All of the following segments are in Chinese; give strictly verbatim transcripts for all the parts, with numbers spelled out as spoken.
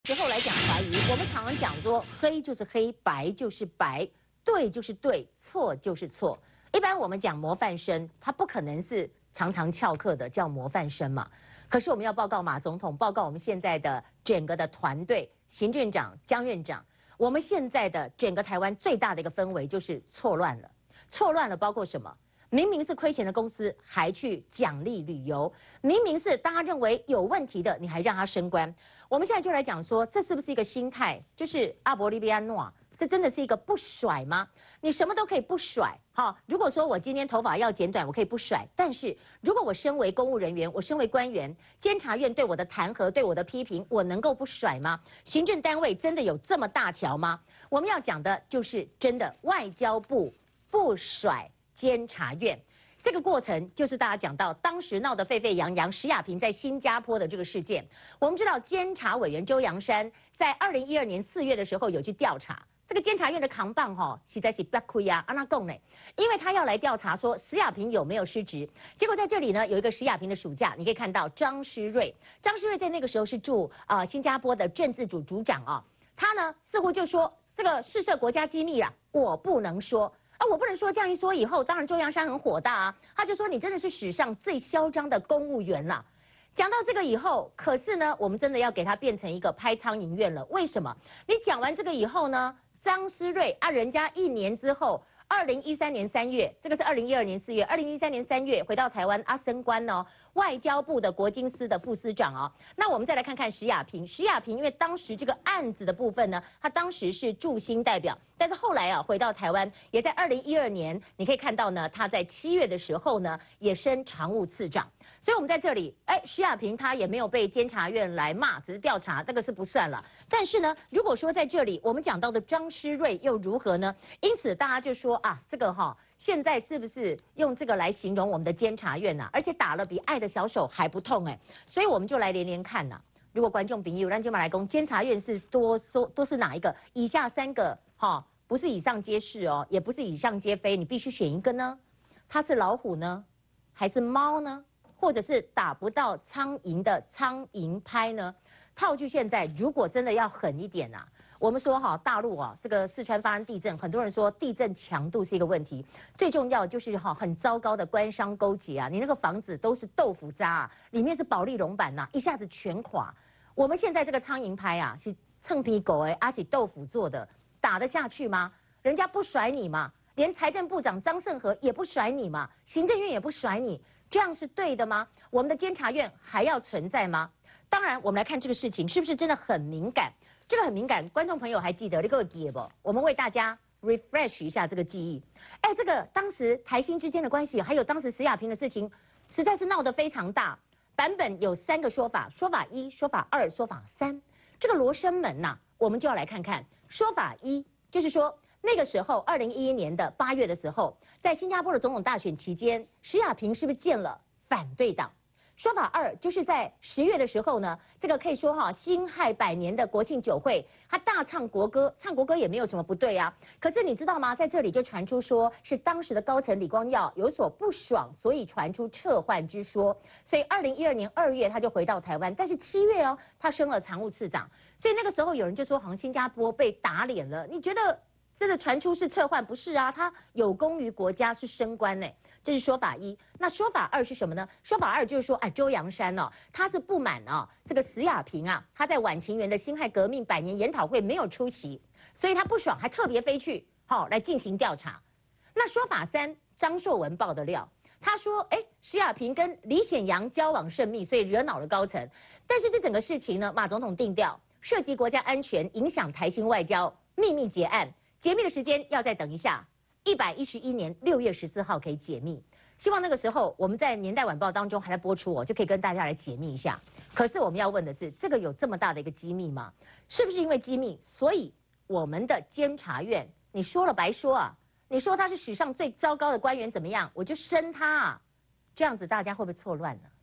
之后来讲怀疑，我们常常讲说黑就是黑，白就是白，对就是对，错就是错。一般我们讲模范生，他不可能是常常翘课的，叫模范生嘛。可是我们要报告马总统，报告我们现在的整个的团队，行政长、江院长，我们现在的整个台湾最大的一个氛围就是错乱了，错乱了，包括什么？明明是亏钱的公司，还去奖励旅游；明明是大家认为有问题的，你还让他升官。我们现在就来讲说，这是不是一个心态？就是阿伯利比安诺，这真的是一个不甩吗？你什么都可以不甩，哈。如果说我今天头发要剪短，我可以不甩；但是如果我身为公务人员，我身为官员，监察院对我的弹劾、对我的批评，我能够不甩吗？行政单位真的有这么大条吗？我们要讲的就是真的，外交部不甩监察院。这个过程就是大家讲到当时闹得沸沸扬扬，石亚平在新加坡的这个事件。我们知道监察委员周扬山在二零一二年四月的时候有去调查。这个监察院的扛棒哈，实在是不亏啊！阿那贡呢，因为他要来调查说石亚平有没有失职。结果在这里呢，有一个石亚平的暑假，你可以看到张诗睿，张诗睿在那个时候是驻呃新加坡的政治组组长啊，他呢似乎就说这个事涉国家机密啦，我不能说。啊，我不能说，这样一说以后，当然周扬山很火大啊，他就说你真的是史上最嚣张的公务员啦。讲到这个以后，可是呢，我们真的要给他变成一个拍苍蝇院了。为什么？你讲完这个以后呢，张诗睿啊，人家一年之后，二零一三年三月，这个是二零一二年四月，二零一三年三月回到台湾啊，升官哦，外交部的国经司的副司长哦。那我们再来看看石亚平，石亚平因为当时这个案子的部分呢，他当时是驻新代表。但是后来啊，回到台湾，也在二零一二年，你可以看到呢，他在七月的时候呢，也升常务次长。所以我们在这里，哎，石亚平他也没有被监察院来骂，只是调查，这个是不算了。但是呢，如果说在这里我们讲到的张诗睿又如何呢？因此大家就说啊，这个哈、哦，现在是不是用这个来形容我们的监察院啊？而且打了比爱的小手还不痛哎，所以我们就来连连看呐、啊。如果观众朋友让金马来攻，监察院是多说都是哪一个？以下三个哈、哦，不是以上皆是哦，也不是以上皆非，你必须选一个呢。它是老虎呢，还是猫呢？或者是打不到苍蝇的苍蝇拍呢？套句现在，如果真的要狠一点啊，我们说哈，大陆啊，这个四川发生地震，很多人说地震强度是一个问题，最重要就是哈很糟糕的官商勾结啊，你那个房子都是豆腐渣啊，里面是保丽龙板呐、啊，一下子全垮。我们现在这个苍蝇拍啊，是蹭皮狗哎，而且豆腐做的，打得下去吗？人家不甩你嘛，连财政部长张胜和也不甩你嘛，行政院也不甩你。这样是对的吗？我们的监察院还要存在吗？当然，我们来看这个事情是不是真的很敏感？这个很敏感，观众朋友还记得这个记不？我们为大家 refresh 一下这个记忆。哎，这个当时台新之间的关系，还有当时石亚平的事情，实在是闹得非常大。版本有三个说法：说法一、说法二、说法三。这个罗生门呐、啊，我们就要来看看。说法一就是说。那个时候，二零一一年的八月的时候，在新加坡的总统大选期间，石亚平是不是建了反对党？说法二就是在十月的时候呢，这个可以说哈，辛亥百年的国庆酒会，他大唱国歌，唱国歌也没有什么不对啊。可是你知道吗？在这里就传出说是当时的高层李光耀有所不爽，所以传出撤换之说。所以二零一二年二月他就回到台湾，但是七月哦，他升了常务次长。所以那个时候有人就说，好像新加坡被打脸了。你觉得？这个传出是撤换，不是啊？他有功于国家，是升官呢。这是说法一。那说法二是什么呢？说法二就是说，哎，周扬山哦，他是不满啊，这个石亚平啊，他在晚晴园的辛亥革命百年研讨会没有出席，所以他不爽，还特别飞去，好、哦、来进行调查。那说法三，张硕文爆的料，他说，哎，石亚平跟李显阳交往甚密，所以惹恼了高层。但是这整个事情呢，马总统定调，涉及国家安全，影响台新外交，秘密结案。解密的时间要再等一下，一百一十一年六月十四号可以解密。希望那个时候我们在年代晚报当中还在播出哦，就可以跟大家来解密一下。可是我们要问的是，这个有这么大的一个机密吗？是不是因为机密，所以我们的监察院，你说了白说啊？你说他是史上最糟糕的官员怎么样，我就升他啊？这样子大家会不会错乱呢？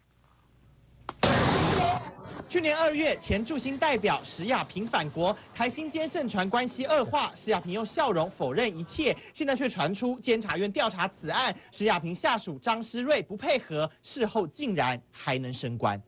去年二月，前驻新代表石亚平返国，台新间盛传关系恶化，石亚平用笑容否认一切。现在却传出监察院调查此案，石亚平下属张诗睿不配合，事后竟然还能升官。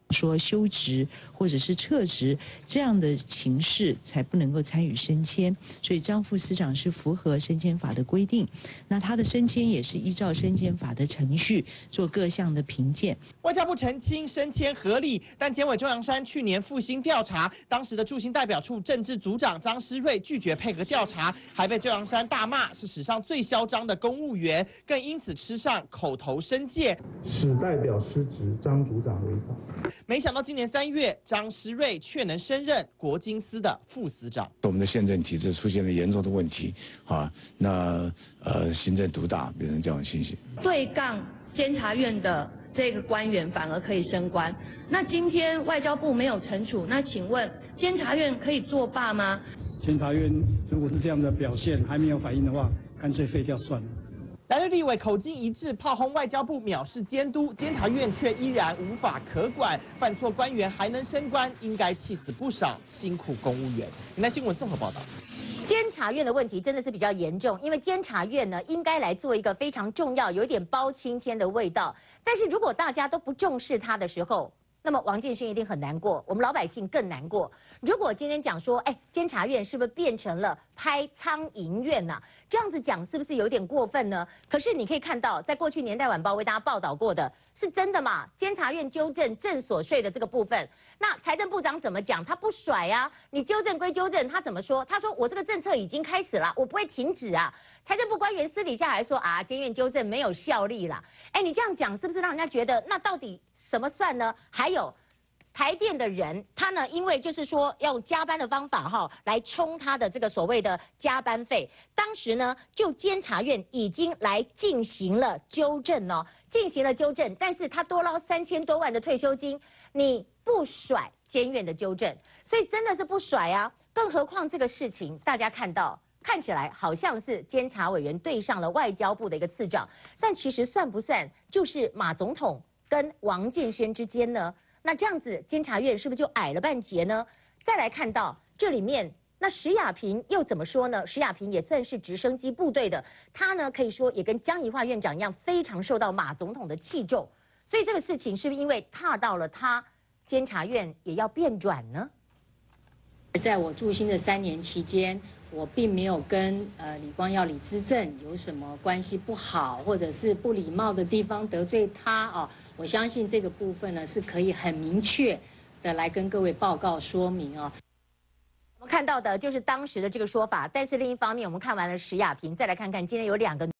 说休职或者是撤职这样的情势才不能够参与升迁，所以张副司长是符合升迁法的规定，那他的升迁也是依照升迁法的程序做各项的评鉴。 外交部澄清升迁合理，但监委周扬山去年复兴调查，当时的驻新代表处政治组长张诗瑞拒绝配合调查，还被周扬山大骂是史上最嚣张的公务员，更因此吃上口头申诫， 使代表失职，张组长违法。 没想到今年三月，张诗瑞却能升任国经司的副司长。 我们的宪政体制出现了严重的问题，啊，那呃行政独大变成这样的情形。 对杠监察院的这个官员反而可以升官，那今天外交部没有惩处，那请问监察院可以作罢吗？ 监察院如果是这样的表现还没有反应的话，干脆废掉算了。 蓝绿立委口径一致，炮轰外交部藐视监督，监察院却依然无法可管，犯错官员还能升官，应该气死不少辛苦公务员。云南新闻综合报道。 监察院的问题真的是比较严重，因为监察院呢应该来做一个非常重要、有一点包青天的味道。但是如果大家都不重视它的时候，那么王建勋一定很难过，我们老百姓更难过。如果今天讲说，哎，监察院是不是变成了拍苍蝇院呐、啊？这样子讲是不是有点过分呢？可是你可以看到，在过去年代晚报为大家报道过的是真的嘛？监察院纠正正所税的这个部分，那财政部长怎么讲？他不甩啊，你纠正归纠正，他怎么说？他说我这个政策已经开始了，我不会停止啊。财政部官员私底下还说啊，监院纠正没有效力啦。哎，你这样讲是不是让人家觉得那到底什么算呢？还有。台电的人，他呢，因为就是说要用加班的方法哈，来冲他的这个所谓的加班费。当时呢，就监察院已经来进行了纠正哦，进行了纠正，但是他多捞三千多万的退休金，你不甩监院的纠正，所以真的是不甩啊。更何况这个事情，大家看到。看起来好像是监察委员对上了外交部的一个次长，但其实算不算就是马总统跟王建轩之间呢？那这样子，监察院是不是就矮了半截呢？再来看到这里面，那石雅萍又怎么说呢？石雅萍也算是直升机部队的，她呢可以说也跟江宜桦院长一样，非常受到马总统的器重。所以这个事情是不是因为踏到了他，监察院也要变转呢？ 在我驻新的三年期间，我并没有跟呃李光耀、李资正有什么关系不好，或者是不礼貌的地方得罪他哦。我相信这个部分呢是可以很明确的来跟各位报告说明哦。 我们看到的就是当时的这个说法，但是另一方面，我们看完了石雅萍，再来看看今天有两个。